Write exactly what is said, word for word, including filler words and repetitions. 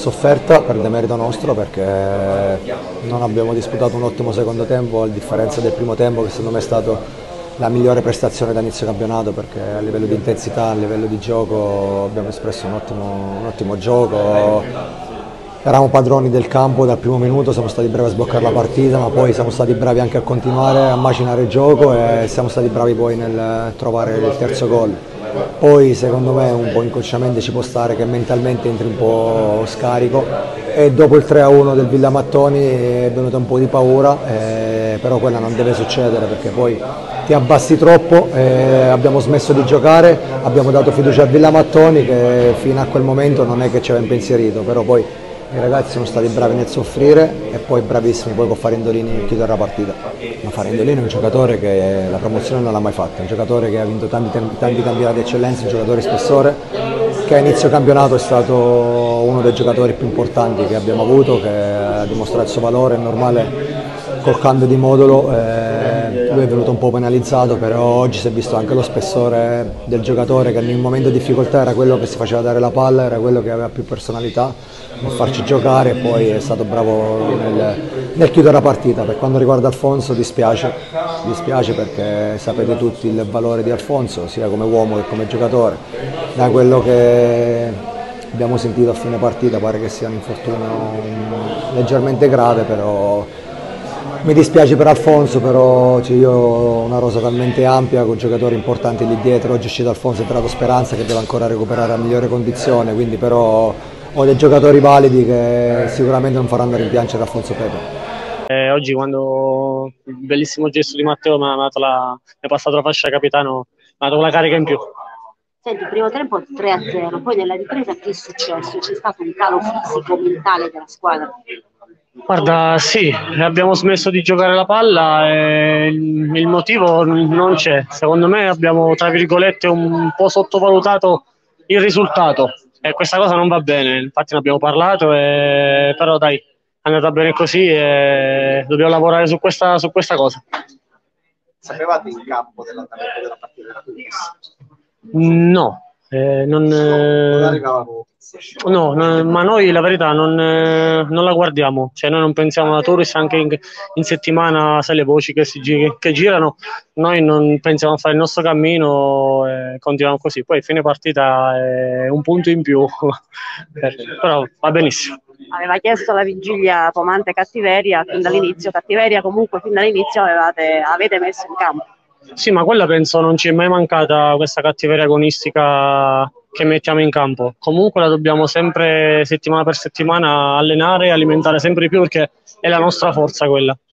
sofferta per demerito nostro, perché non abbiamo disputato un ottimo secondo tempo, a differenza del primo tempo che secondo me è stato la migliore prestazione da inizio campionato, perché a livello di intensità, a livello di gioco abbiamo espresso un ottimo, un ottimo gioco. Eravamo padroni del campo dal primo minuto, siamo stati bravi a sbloccare la partita, ma poi siamo stati bravi anche a continuare a macinare il gioco e siamo stati bravi poi nel trovare il terzo gol. Poi secondo me un po' inconsciamente ci può stare che mentalmente entri un po' scarico e dopo il tre a uno del Villamattoni è venuta un po' di paura, eh, però quella non deve succedere perché poi ti abbassi troppo, eh, abbiamo smesso di giocare, abbiamo dato fiducia a Villamattoni che fino a quel momento non è che ci aveva impensierito, però poi i ragazzi sono stati bravi nel soffrire e poi bravissimi poi con Farendolini chiudere la partita. Ma Farendolini è un giocatore che la promozione non l'ha mai fatta, è un giocatore che ha vinto tanti, tanti campionati di eccellenza, un giocatore di spessore, che a inizio campionato è stato uno dei giocatori più importanti che abbiamo avuto, che ha dimostrato il suo valore, è normale col cambio di modulo, eh, lui è venuto un po' penalizzato, però oggi si è visto anche lo spessore del giocatore che nel momento di difficoltà era quello che si faceva dare la palla, era quello che aveva più personalità nel farci giocare e poi è stato bravo nel, nel chiudere la partita. Per quanto riguarda Alfonso dispiace, dispiace perché sapete tutti il valore di Alfonso sia come uomo che come giocatore. Da quello che abbiamo sentito a fine partita pare che sia un infortunio leggermente grave, però mi dispiace per Alfonso, però cioè, io ho una rosa talmente ampia con giocatori importanti lì dietro. Oggi è uscito Alfonso, è entrato Speranza che deve ancora recuperare a migliore condizione, quindi però ho dei giocatori validi che sicuramente non faranno rimpiangere Alfonso Pepe. Eh, oggi quando il bellissimo gesto di Matteo mi ha, dato la, mi ha passato la fascia da capitano, mi ha dato la carica in più. Senti, il primo tempo tre a zero, poi nella ripresa che è successo? C'è stato un calo fisico, mentale della squadra? Guarda, sì, abbiamo smesso di giocare la palla e il, il motivo non c'è. Secondo me abbiamo, tra virgolette, un po' sottovalutato il risultato e questa cosa non va bene. Infatti ne abbiamo parlato, e, però dai, è andata bene così e dobbiamo lavorare su questa, su questa cosa. Sapevate in campo dell'andamento della partita della Tunisia? No, eh, non, eh, no, no, ma noi la verità non, eh, non la guardiamo, cioè noi non pensiamo alla Turris. Anche in, in settimana, sai le voci che, si, che girano, noi non pensiamo a fare il nostro cammino e continuiamo così. Poi fine partita è un punto in più, però va benissimo. Aveva chiesto la vigilia Pomante Cattiveria fin dall'inizio, Cattiveria comunque fin dall'inizio avevate, avete messo in campo. Sì, ma quella penso non ci è mai mancata, questa cattiveria agonistica che mettiamo in campo. Comunque la dobbiamo sempre, settimana per settimana, allenare e alimentare sempre di più, perché è la nostra forza quella.